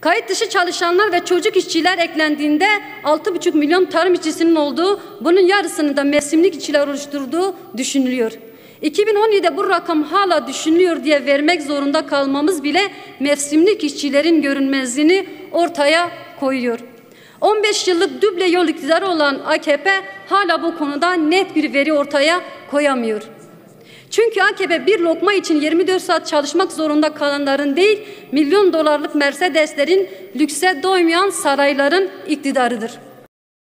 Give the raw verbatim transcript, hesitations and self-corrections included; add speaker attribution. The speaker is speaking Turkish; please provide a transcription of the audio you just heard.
Speaker 1: Kayıt dışı çalışanlar ve çocuk işçiler eklendiğinde altı buçuk milyon tarım işçisinin olduğu, bunun yarısını da mevsimlik işçiler oluşturduğu düşünülüyor. iki bin on yedi'de bu rakam hala düşünülüyor diye vermek zorunda kalmamız bile mevsimlik işçilerin görünmezliğini ortaya koyuyor. on beş yıllık duble yol iktidarı olan A K P hala bu konuda net bir veri ortaya koyamıyor. Çünkü A K P bir lokma için yirmi dört saat çalışmak zorunda kalanların değil, milyon dolarlık Mercedeslerin, lükse doymayan sarayların iktidarıdır.